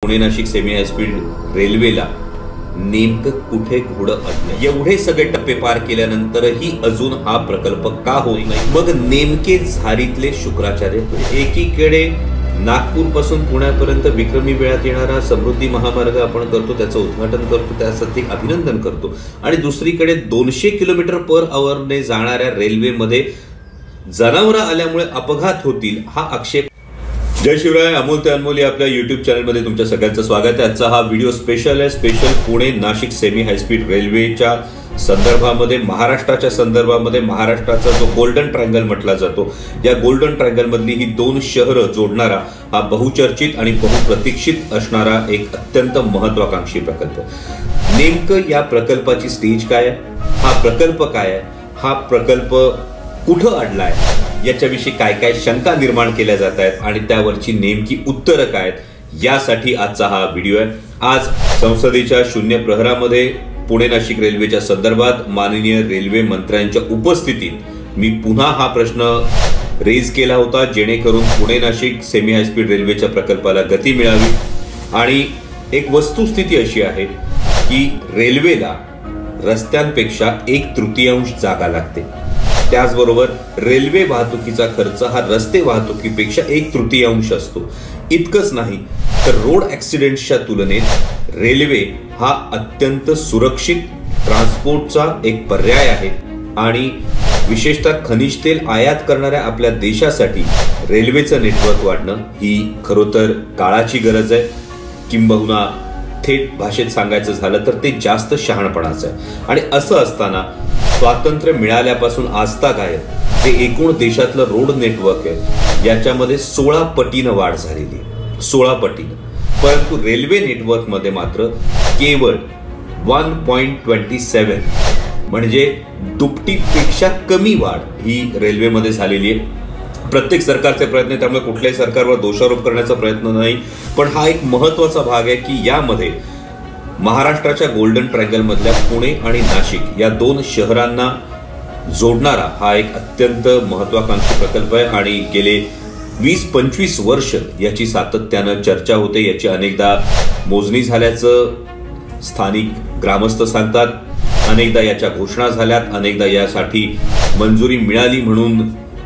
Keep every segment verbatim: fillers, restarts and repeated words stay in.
Pune Nashik semi high speed रेल्वेला नेमकं कुठे घोडं अडलं? एवढे सगळे टप्पे पार केल्यानंतरही अजून हा प्रकल्प का होत नाही? मग नेमके झारीतले शुक्राचार्य. एकीकडे नागपूर पासून पुण्यापर्यंत विक्रमी वेळात येणारा समृद्धी महामार्ग आपण करतो, त्याचं उद्घाटन करतो, त्यासाठी अभिनंदन करतो, आणि दुसरीकडे दोनशे किलोमीटर पर आवरने जाणाऱ्या रेल्वेमध्ये जनावरं आल्यामुळे अपघात होतील हा आक्षेप. जय शिवराय. अमोल ते अनमोल आपल्या युट्यूब चॅनलमध्ये तुमच्या सगळ्यांचं स्वागत आहे. आजचा हा व्हिडिओ स्पेशल आहे. Special Pune Nashik semi high speed रेल्वेच्या संदर्भामध्ये, महाराष्ट्राच्या संदर्भामध्ये, महाराष्ट्राचा जो गोल्डन ट्रायंगल म्हटला जातो, या गोल्डन ट्रायंगल मधली ही दोन शहरं जोडणारा हा बहुचर्चित आणि बहुप्रतीक्षित असणारा एक अत्यंत महत्वाकांक्षी प्रकल्प. नेमकं या प्रकल्पाची स्टेज काय आहे, हा प्रकल्प काय आहे, हा प्रकल्प कुठं अडलाय, याच्याविषयी काय काय शंका निर्माण केल्या जात आहेत आणि त्यावरची नेमकी उत्तरं काय आहेत, यासाठी आजचा हा व्हिडिओ आहे. आज संसदेच्या शून्य प्रहरामध्ये पुणे नाशिक रेल्वेच्या संदर्भात माननीय रेल्वे मंत्र्यांच्या उपस्थितीत मी पुन्हा हा प्रश्न रेज केला होता, जेणेकरून पुणे नाशिक सेमी हायस्पीड रेल्वेच्या प्रकल्पाला गती मिळावी. आणि एक वस्तुस्थिती अशी आहे की रेल्वेला रस्त्यांपेक्षा एक तृतीयांश जागा लागते. त्याचबरोबर रेल्वे वाहतुकीचा खर्च हा रस्ते वाहतुकीपेक्षा एक तृतीयांश असतो. इतकंच नाही तर रोड ऍक्सिडेंट्सच्या तुलनेत रेल्वे हा अत्यंत सुरक्षित ट्रान्सपोर्टचा एक पर्याय आहे. आणि विशेषतः खनिज तेल आयात करणाऱ्या आपल्या देशासाठी रेल्वेचं नेटवर्क वाढणं ही खरोतर काळाची गरज आहे. किंबहुना थेट भाषेत सांगायचं झालं तर ते जास्त शहाणपणाचं आहे. आणि असं असताना स्वातंत्र्य मिळाल्यापासून आजतागायत जे एकूण देशातलं रोड नेटवर्क आहे, याच्यामध्ये सोळा पटीनं वाढ झालेली आहे. सोळा पटीनं. परंतु रेल्वे नेटवर्क मध्ये मात्र केवळ वन पॉइंट ट्वेंटी सेवन म्हणजे दुपटीपेक्षा कमी वाढ ही रेल्वेमध्ये झालेली आहे. प्रत्येक सरकारचे प्रयत्न, त्यामुळे कुठल्याही सरकारवर दोषारोप करण्याचा प्रयत्न नाही, पण हा एक महत्वाचा भाग आहे की यामध्ये महाराष्ट्राच्या गोल्डन ट्रायंगल मधल्या पुणे आणि नाशिक या दोन शहरांना जोडणारा हा एक अत्यंत महत्वाकांक्षी प्रकल्प आहे. आणि गेले वीस पंचवीस वर्ष याची सातत्यानं चर्चा होते. याची अनेकदा मोजणी झाल्याचं स्थानिक ग्रामस्थ सांगतात, अनेकदा याच्या घोषणा झाल्यात, अनेकदा यासाठी मंजुरी मिळाली म्हणून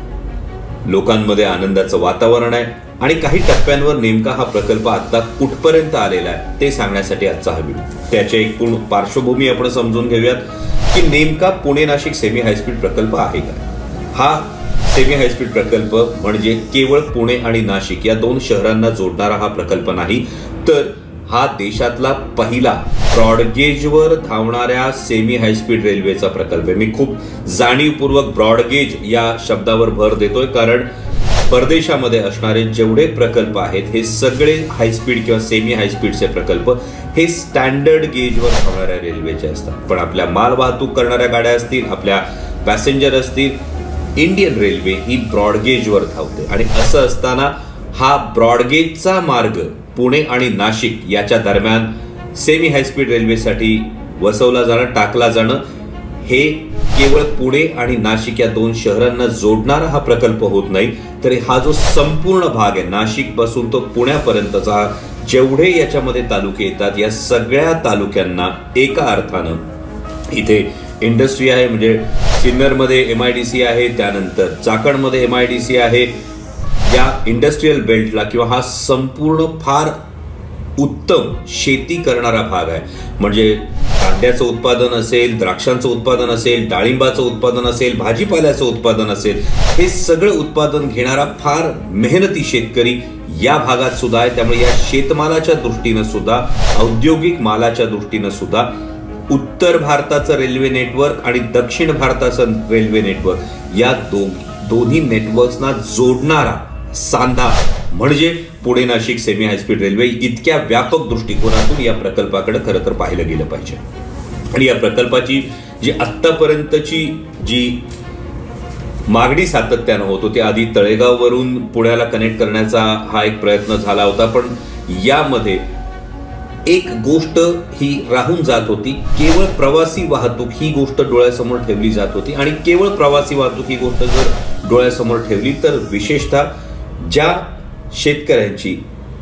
लोकांमध्ये आनंदाचं वातावरण आहे. आणि काही टप्प्यांवर नेमका हा प्रकल्प आता कुठपर्यंत आलेला आहे ते सांगण्यासाठी आजचा हा व्हिडिओ. त्याची एक पूर्ण पार्श्वभूमी आपण समजून घेऊयात की नेमका पुणे नाशिक सेमी हायस्पीड प्रकल्प आहे काय. हा सेमी हायस्पीड प्रकल्प म्हणजे केवळ पुणे आणि नाशिक या दोन शहरांना जोडणारा हा प्रकल्प नाही, तर हा देशातला पहिला ब्रॉडगेजवर धावणाऱ्या सेमी हायस्पीड रेल्वेचा प्रकल्प आहे. मी खूप जाणीवपूर्वक ब्रॉडगेज या शब्दावर भर देतोय, कारण परदेशामध्ये असणारे जेवढे प्रकल्प आहेत हे सगळे हायस्पीड किंवा सेमी हायस्पीडचे प्रकल्प हे स्टँडर्ड गेजवर धावणाऱ्या रेल्वेचे असतात. पण आपल्या माल वाहतूक करणाऱ्या गाड्या असतील, आपल्या पॅसेंजर असतील, इंडियन रेल्वे ही ब्रॉडगेजवर धावते. आणि असं असताना हा ब्रॉडगेजचा मार्ग पुणे आणि नाशिक याच्या दरम्यान सेमी हायस्पीड रेल्वेसाठी वसवला जाणं, टाकला जाणं, हे केवळ पुणे आणि नाशिक या दोन शहरांना जोडणारा हा प्रकल्प होत नाही, तर हा जो संपूर्ण भाग आहे नाशिक पासून तो पुण्यापर्यंतचा जेवढे याच्यामध्ये तालुके येतात, या सगळ्या तालुक्यांना एका अर्थानं इथे इंडस्ट्री आहे. म्हणजे सिन्नरमध्ये एम आय डी सी आहे, त्यानंतर चाकणमध्ये एम आय डी सी आहे. या इंडस्ट्रीयल बेल्टला किंवा हा संपूर्ण फार उत्तम शेती करणारा भाग आहे. म्हणजे कांद्याचं उत्पादन असेल, द्राक्षांचं उत्पादन असेल, डाळिंबाचं उत्पादन असेल, भाजीपाल्याचं उत्पादन असेल, हे सगळं उत्पादन घेणारा फार मेहनती शेतकरी या भागात सुद्धा आहे. त्यामुळे या शेतमालाच्या दृष्टीनं सुद्धा, औद्योगिक मालाच्या दृष्टीनं सुद्धा उत्तर भारताचं रेल्वे नेटवर्क आणि दक्षिण भारताचं रेल्वे नेटवर्क या दो दोन्ही नेटवर्क्सना जोडणारा सांधा म्हणजे Pune Nashik semi high speed railway. इतक्या व्यापक दृष्टिकोनातून या प्रकल्पाकडे खरं तर पाहिलं गेलं पाहिजे. आणि या प्रकल्पाची जी आत्तापर्यंतची जी मागणी सातत्यानं होत होती, आधी तळेगाववरून पुण्याला कनेक्ट करण्याचा हा एक प्रयत्न झाला होता, पण यामध्ये एक गोष्ट ही राहून जात होती, केवळ प्रवासी वाहतूक ही गोष्ट डोळ्यासमोर ठेवली जात होती. आणि केवळ प्रवासी वाहतूक ही गोष्ट जर डोळ्यासमोर ठेवली तर विशेषतः ज्या शेतकऱ्यांची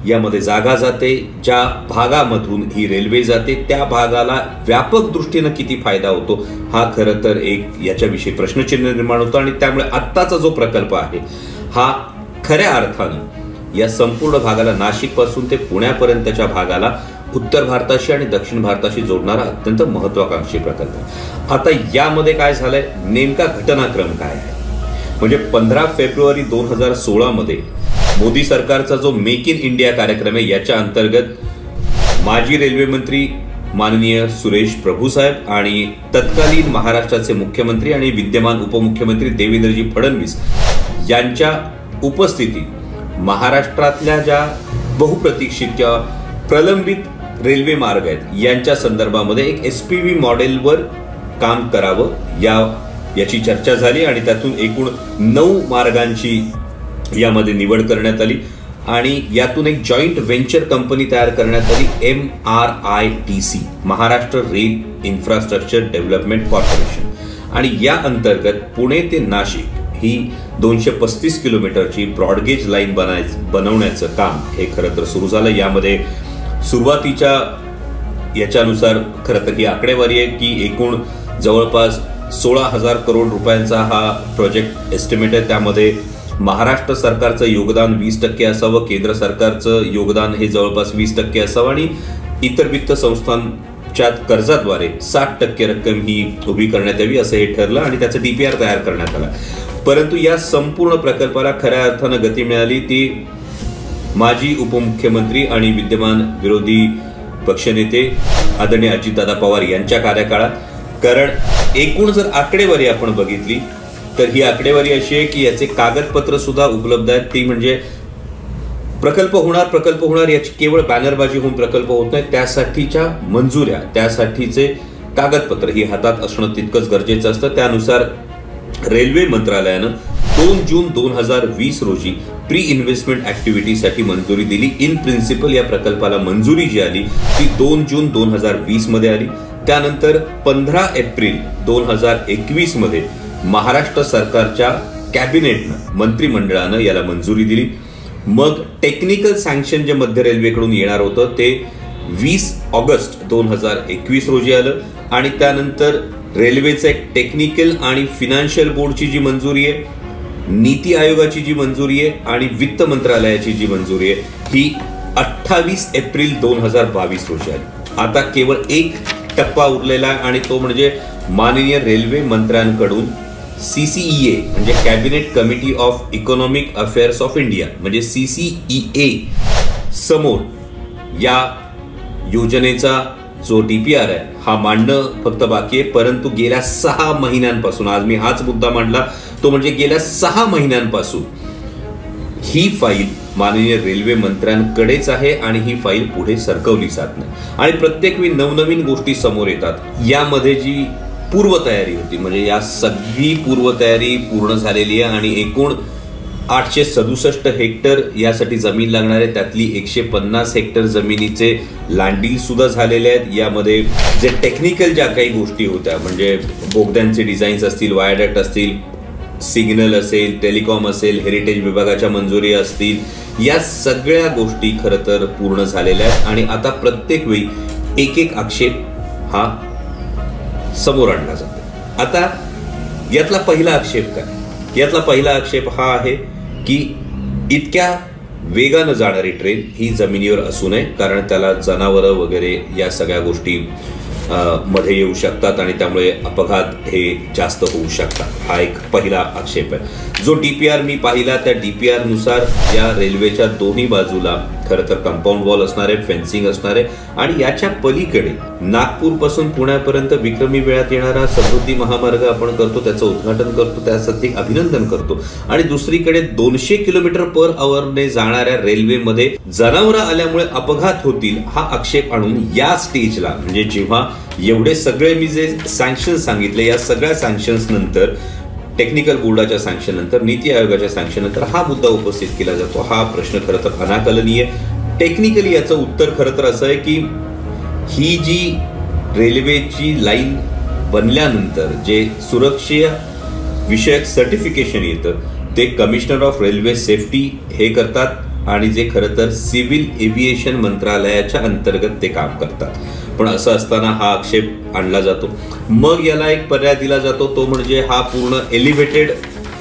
यामध्ये जागा जाते, ज्या भागामधून ही रेल्वे जाते त्या भागाला व्यापक दृष्टीनं किती फायदा होतो हा खरं तर एक याच्याविषयी प्रश्नचिन्ह निर्माण होतो. आणि त्यामुळे आत्ताचा जो प्रकल्प आहे हा खऱ्या अर्थानं या संपूर्ण भागाला, नाशिक पासून ते पुण्यापर्यंतच्या भागाला उत्तर भारताशी आणि दक्षिण भारताशी जोडणारा अत्यंत महत्वाकांक्षी प्रकल्प आहे. आता यामध्ये काय झालंय, नेमका घटनाक्रम काय आहे, म्हणजे पंधरा फेब्रुवारी दोन हजार सोळा मध्ये मोदी सरकारचा जो मेक इन इंडिया कार्यक्रम आहे याच्या अंतर्गत माजी रेल्वे मंत्री माननीय सुरेश प्रभू साहेब आणि तत्कालीन महाराष्ट्राचे मुख्यमंत्री आणि विद्यमान उपमुख्यमंत्री देवेंद्रजी फडणवीस यांच्या उपस्थितीत महाराष्ट्रातल्या ज्या बहुप्रतीक्षित किंवा प्रलंबित रेल्वे मार्ग आहेत यांच्या संदर्भामध्ये एक एसपीव्ही मॉडेलवर काम करावं या याची चर्चा झाली आणि त्यातून एकूण नऊ मार्गांची यामध्ये निवड करण्यात आली आणि यातून एक जॉईंट व्हेंचर कंपनी तयार करण्यात आली, M R I T C, Maharashtra rail infrastructure development corporation. आणि या अंतर्गत पुणे ते नाशिक ही दोनशे पस्तीस किलोमीटरची ब्रॉडगेज लाईन बनाय बनवण्याचं काम हे खरं तर सुरू झालं. यामध्ये सुरुवातीच्या याच्यानुसार खरं तर ही आकडेवारी आहे की एकूण जवळपास सोळा हजार करोड रुपयांचा हा प्रोजेक्ट एस्टिमेट आहे. त्यामध्ये महाराष्ट्र सरकारचं योगदान वीस टक्के असावं, केंद्र सरकारचं योगदान हे जवळपास वीस टक्के असावं आणि इतर वित्त संस्थांच्या कर्जाद्वारे साठ टक्के रक्कम ही उभी करण्यात यावी असं हे ठरलं आणि त्याचं डीपीआर तयार करण्यात आला. परंतु या संपूर्ण प्रकल्पाला खऱ्या अर्थानं गती मिळाली ती माजी उपमुख्यमंत्री आणि विद्यमान विरोधी पक्षनेते आदरणीय अजितदादा पवार यांच्या कार्यकाळात. कारण एकूण जर आकडेवारी आपण बघितली तर ही आकडेवारी अशी आहे की याचे कागदपत्र सुद्धा उपलब्ध आहेत. ती म्हणजे प्रकल्प होणार प्रकल्प होणार याची केवळ बॅनरबाजी होऊन प्रकल्प होत नाही, त्यासाठीच्या मंजुऱ्या, त्यासाठीचे कागदपत्र ही हातात असणं तितकंच गरजेचं असतं. त्यानुसार रेल्वे मंत्रालयानं दोन जून दोन हजार वीस रोजी प्री इन्व्हेस्टमेंट ऍक्टिव्हिटीसाठी मंजुरी दिली. इन प्रिन्सिपल या प्रकल्पाला मंजुरी जी आली ती दोन जून दोन हजार वीस मध्ये आली. त्यानंतर पंधरा एप्रिल दोन हजार एकवीस मध्ये महाराष्ट्र सरकारच्या कॅबिनेटनं, मंत्रिमंडळानं याला मंजुरी दिली. मग टेक्निकल सँक्शन जे मध्य रेल्वेकडून येणार होतं ते वीस ऑगस्ट दोन हजार एकवीस रोजी आलं आणि त्यानंतर रेल्वेचं एक टेक्निकल आणि फिनान्शियल बोर्डची जी मंजुरी आहे, नीती आयोगाची जी मंजुरी आहे आणि वित्त मंत्रालयाची जी मंजुरी आहे ही अठ्ठावीस एप्रिल दोन हजार बावीस रोजी आली. आता केवळ एक टप्पा उरलेला आहे आणि तो म्हणजे माननीय रेल्वे मंत्र्यांकडून सीसीईए म्हणजे cabinet committee of economic affairs of India म्हणजे सीसीईए समोर या योजनेचा जो डीपीआर आहे हा मांडणं फक्त बाकी आहे. परंतु गेल्या सहा महिन्यांपासून, आज मी हाच मुद्दा मांडला, तो म्हणजे गेल्या सहा महिन्यांपासून ही फाईल माननीय रेल्वे मंत्र्यांकडेच आहे आणि ही फाईल पुढे सरकवली जात नाही आणि प्रत्येक वेळी नवनवीन गोष्टी समोर येतात. यामध्ये जी पूर्वतयारी होती म्हणजे या सगळी पूर्वतयारी पूर्ण झालेली आहे आणि एकूण आठशे सदुसष्ट हेक्टर यासाठी जमीन लागणार आहे. त्यातली एकशे पन्नास हेक्टर जमिनीचे लँड सुद्धा झालेले आहेत. यामध्ये जे टेक्निकल ज्या काही गोष्टी होत्या म्हणजे बोगद्यांचे डिझाईन्स असतील, वायरडक्ट असतील, सिग्नल असेल, टेलिकॉम असेल, हेरिटेज विभागाच्या मंजुरी असतील, या सगळ्या गोष्टी खरं तर पूर्ण झालेल्या आहेत आणि आता प्रत्येक वेळी एक एक आक्षेप हा समोर आणला जातो. आता यातला पहिला आक्षेप काय? यातला पहिला आक्षेप हा आहे की इतक्या वेगानं जाणारी ट्रेन ही जमिनीवर असू नये, कारण त्याला जनावरं वगैरे या सगळ्या गोष्टी मध्ये येऊ शकतात आणि त्यामुळे अपघात हे जास्त होऊ शकतात. हा एक पहिला आक्षेप आहे. जो डीपीआर मी पाहिला त्या डीपीआर नुसार या रेल्वेच्या दोन्ही बाजूला खरं तर कंपाऊंड वॉल असणार आहे, फेन्सिंग असणार आहे आणि याच्या पलीकडे नागपूर पासून पुण्यापर्यंत विक्रमी वेळात येणारा समृद्धी महामार्ग आपण करतो, त्याचं उद्घाटन करतो, त्यासाठी अभिनंदन करतो आणि दुसरीकडे दोनशे किलोमीटर पर आवरने जाणाऱ्या रेल्वेमध्ये जनावरं आल्यामुळे अपघात होतील हा आक्षेप आणून या स्टेजला म्हणजे जेव्हा एवढे सगळे मी जे सँक्शन सांगितले या सगळ्या सँक्शन्स नंतर, टेक्निकल बोर्डाच्या सँक्शन नंतर, नीती आयोगाच्या सँक्शन नंतर हा मुद्दा उपस्थित केला जातो. हा प्रश्न खरं तर अनाकलनीय. टेक्निकली याचं उत्तर खरं तर असं आहे की ही जी रेल्वेची लाईन बनल्यानंतर जे सुरक्षा विषयक सर्टिफिकेशन येतं ते कमिशनर ऑफ रेल्वे सेफ्टी हे करतात आणि जे खरं तर सिव्हिल एव्हिएशन मंत्रालयाच्या अंतर्गत ते काम करतात. पण असं असताना हा आक्षेप आणला जातो. मग याला एक पर्याय दिला जातो, तो म्हणजे हा पूर्ण एलिव्हेटेड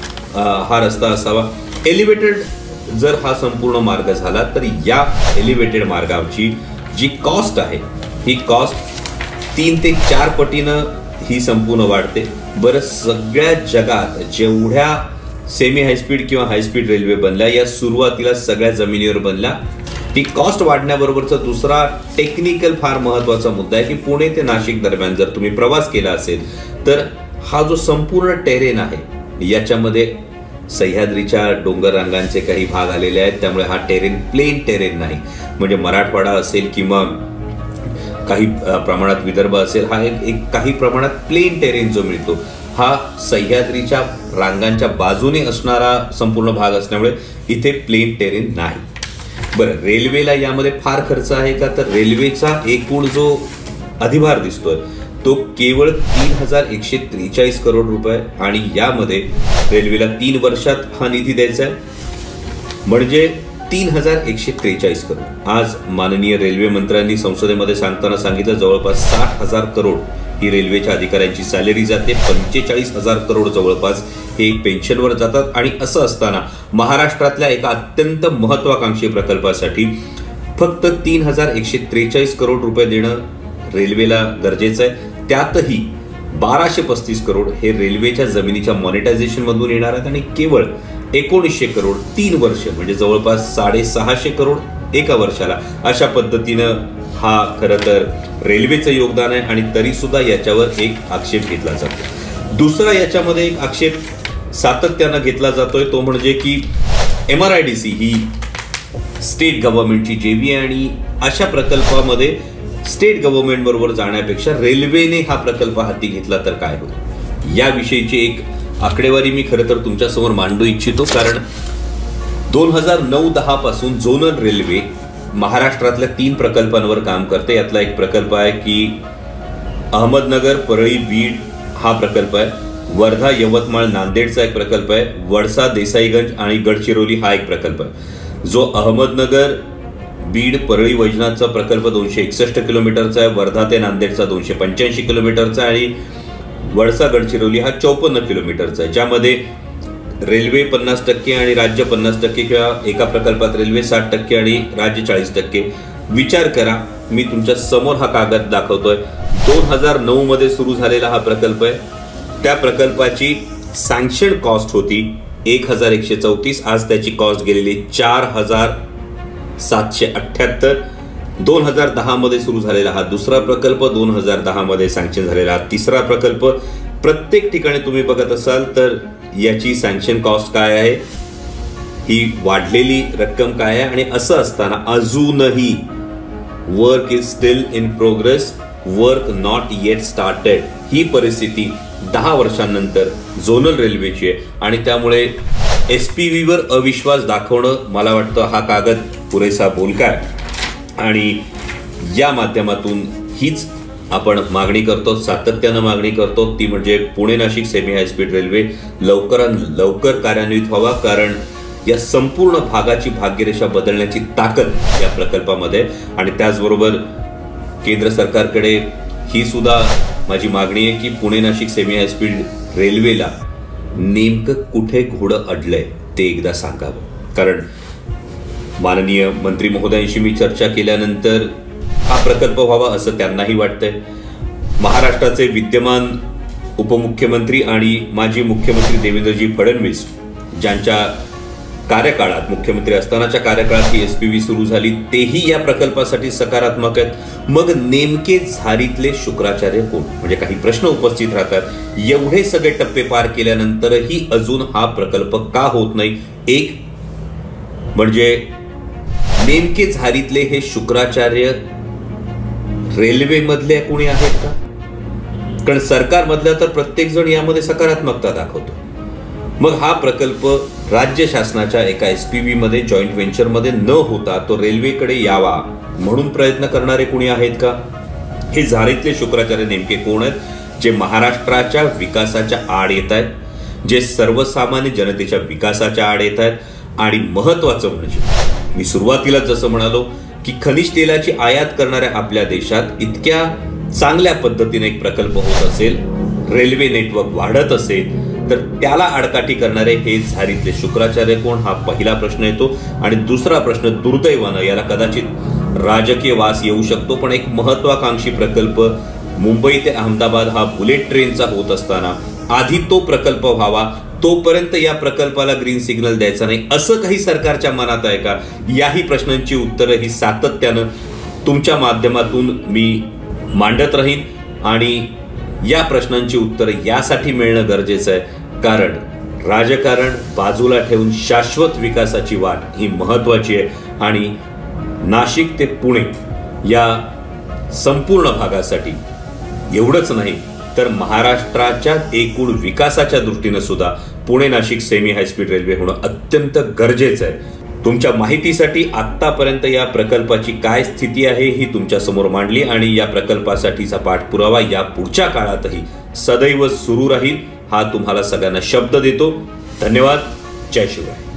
हा रस्ता असावा. एलिव्हेटेड जर हा संपूर्ण मार्ग झाला तर या एलिव्हेटेड मार्गाची जी कॉस्ट आहे ही कॉस्ट तीन ते चार पटीनं ही संपूर्ण वाढते. बरं, सगळ्या जगात जेवढ्या सेमी हायस्पीड किंवा हायस्पीड रेल्वे बनल्या या सुरुवातीला सगळ्या जमिनीवर बनल्या. ती कॉस्ट वाढण्याबरोबरचा दुसरा टेक्निकल फार महत्वाचा मुद्दा आहे की पुणे ते नाशिक दरम्यान जर तुम्ही प्रवास केला असेल तर हा जो संपूर्ण टेरेन आहे याच्यामध्ये सह्याद्रीच्या डोंगर रांगांचे काही भाग आलेले आहेत. त्यामुळे हा टेरेन प्लेन टेरेन नाही. म्हणजे मराठवाडा असेल किंवा काही प्रमाणात विदर्भ असेल, हा एक, एक काही प्रमाणात प्लेन टेरेन जो मिळतो हा सह्याद्रीच्या रांगांच्या बाजूने असणारा संपूर्ण भाग असल्यामुळे इथे प्लेन टेरेन नाही. बरं, रेल्वेला यामध्ये फार खर्च आहे का? तर रेल्वेचा एकूण जो अधिभार दिसतोय तो केवळ तीन हजार एकशे त्रेचाळीस करोड रुपये आणि यामध्ये रेल्वेला तीन वर्षात हा निधी द्यायचा आहे म्हणजे तीन हजार एकशे त्रेचाळीस करोड. आज माननीय रेल्वे मंत्र्यांनी संसदेमध्ये सांगताना सांगितलं जवळपास साठ हजार करोड ही रेल्वेच्या अधिकाऱ्यांची सॅलरी जाते. पंचेचाळीस हजार करोड जवळपास हे पेन्शनवर जातात. आणि असं असताना महाराष्ट्रातल्या एका अत्यंत महत्वाकांक्षी प्रकल्पासाठी फक्त तीन हजार एकशे त्रेचाळीस करोड रुपये देणं रेल्वेला गरजेचं आहे. त्यातही बाराशे पस्तीस करोड हे रेल्वेच्या जमिनीच्या मॉनिटायझेशन मधून येणार आहेत आणि केवळ एकोणीसशे करोड तीन वर्ष म्हणजे जवळपास साडेसहाशे करोड एका वर्षाला अशा पद्धतीनं हा खरं तर रेल्वेचं योगदान आहे. आणि तरी सुद्धा याच्यावर एक आक्षेप घेतला जातो. दुसरा याच्यामध्ये एक आक्षेप सातत्यानं घेतला जातोय तो म्हणजे की M R I D C ही स्टेट गव्हर्नमेंटची जेवी आहे आणि अशा प्रकल्पामध्ये स्टेट गव्हर्नमेंट बरोबर जाण्यापेक्षा रेल्वेने हा प्रकल्प हाती घेतला तर काय होईल याविषयीची एक आकडेवारी मी खरं तर तुमच्यासमोर मांडू इच्छितो. कारण दोन हजार नऊ दहा पासून झोनल रेल्वे महाराष्ट्रातल्या तीन प्रकल्पांवर काम करते. यातला एक प्रकल्प आहे की अहमदनगर परळी बीड हा प्रकल्प आहे. वर्धा यवतमाळ नांदेडचा एक प्रकल्प आहे. वडसा देसाईगंज आणि गडचिरोली हा एक प्रकल्प आहे. जो अहमदनगर बीड परळी वैजनाथचा प्रकल्प दोनशे एकसष्ट किलोमीटरचा आहे. वर्धा ते नांदेडचा दोनशे पंच्याऐंशी किलोमीटरचा आणि वडसा गडचिरोली हा चौपन्न किलोमीटरचा आहे. ज्यामध्ये रेल्वे पन्नास टक्के आणि राज्य पन्नास टक्के किंवा एका प्रकल्पात रेल्वे साठ टक्के आणि राज्य चाळीस टक्के. विचार करा, मी तुमच्या समोर हा कागद दाखवतोय. दोन हजार नऊ मध्ये सुरू झालेला हा प्रकल्प आहे. त्या प्रकल्पाची सँक्शन कॉस्ट होती एक हजार एकशे चौतीस. आज त्याची कॉस्ट गेलेली चार हजार सातशे अठ्ठ्याहत्तर. दोन हजार दहा मध्ये सुरू झालेला हा दुसरा प्रकल्प, दोन हजार दहा मध्ये सँक्शन झालेला हा तिसरा प्रकल्प. प्रत्येक ठिकाणी तुम्ही बघत असाल तर याची सँक्शन कॉस्ट काय आहे, ही वाढलेली रक्कम काय आहे. आणि असं असताना अजूनही work is still in progress, work not yet started ही परिस्थिती दहा वर्षांनंतर झोनल रेल्वेची आहे. आणि त्यामुळे एस पी व्ही वर अविश्वास दाखवणं मला वाटतं हा कागद पुरेसा बोलका आहे. आणि या माध्यमातून हीच आपण मागणी करतो, सातत्यानं मागणी करतो, ती म्हणजे Pune Nashik semi high speed railway लवकरात लवकर कार्यान्वित व्हावा. कारण या संपूर्ण भागाची भाग्यरेषा बदलण्याची ताकद या प्रकल्पामध्ये. आणि त्याचबरोबर केंद्र सरकारकडे ही सुद्धा माझी मागणी आहे की पुणे नाशिक सेमी हायस्पीड रेल्वेला नेमकं कुठे घोडं अडलंय ते एकदा सांगावं. कारण माननीय मंत्री महोदयांशी मी चर्चा केल्यानंतर हा प्रकल्प व्हावा असं त्यांनाही वाटतंय. महाराष्ट्राचे विद्यमान उपमुख्यमंत्री आणि माजी मुख्यमंत्री देवेंद्रजी फडणवीस ज्यांच्या कार्यकाळात मुख्यमंत्री असतानाच्या काळात ही एसपीव्ही सुरू झाली तेही या प्रकल्पासाठी सकारात्मक आहेत. मग नेमके झारीतले शुक्राचार्य कोण, म्हणजे काही प्रश्न उपस्थित राहतात. एवढे सगळे टप्पे पार केल्यानंतरही अजून हा प्रकल्प का होत नाही. एक म्हणजे नेमके झारीतले हे शुक्राचार्य रेल्वेमधले कोणी आहेत का? कारण सरकारमधला तर प्रत्येक जण यामध्ये सकारात्मकता दाखवतो. मग हा प्रकल्प राज्य शासनाच्या एका एसपीव्ही मध्ये जॉईंट व्हेंचर मध्ये न होता तो रेल्वेकडे यावा म्हणून प्रयत्न करणारे कोणी आहेत का? हे झारीतले शुक्राचार्य नेमके कोण आहेत जे महाराष्ट्राच्या विकासाच्या आड येत आहेत, जे सर्वसामान्य जनतेच्या विकासाच्या आड येत आहेत. आणि महत्वाचं म्हणजे मी सुरुवातीला जसं म्हणालो की खनिज तेलाची आयात करणाऱ्या आपल्या देशात इतक्या चांगल्या पद्धतीने एक प्रकल्प होत असेल, रेल्वे नेटवर्क वाढत असेल, तर त्याला आडकाठी करणारे हे झारीतले शुक्राचार्य कोण, हा पहिला प्रश्न येतो. आणि दुसरा प्रश्न, दुर्दैवानं याला कदाचित राजकीय वास येऊ शकतो, पण एक महत्वाकांक्षी प्रकल्प मुंबई ते अहमदाबाद हा बुलेट ट्रेनचा होत असताना आधी तो प्रकल्प व्हावा, तोपर्यंत या प्रकल्पाला ग्रीन सिग्नल द्यायचा नाही, असं काही सरकारच्या मनात आहे का? याही प्रश्नांची उत्तरं ही सातत्यानं तुमच्या माध्यमातून मी मांडत राहीन. आणि या प्रश्नांची उत्तरं यासाठी मिळणं गरजेचं आहे कारण राजकारण बाजूला ठेवून शाश्वत विकासाची वाट ही महत्वाची आहे. आणि नाशिक ते पुणे या संपूर्ण भागासाठी एवढंच नाही तर महाराष्ट्राच्या एकूण विकासाच्या दृष्टीनं सुद्धा Pune Nashik semi high speed railway होणं अत्यंत गरजेचं आहे. तुमच्या माहितीसाठी आत्तापर्यंत या प्रकल्पाची काय स्थिती आहे ही तुमच्या समोर मांडली आणि या प्रकल्पासाठीचा पाठपुरावा या पुढच्या काळातही सदैव सुरू राहील हा तुम्हाला सगळ्यांना शब्द देतो. धन्यवाद. जय शिवराय.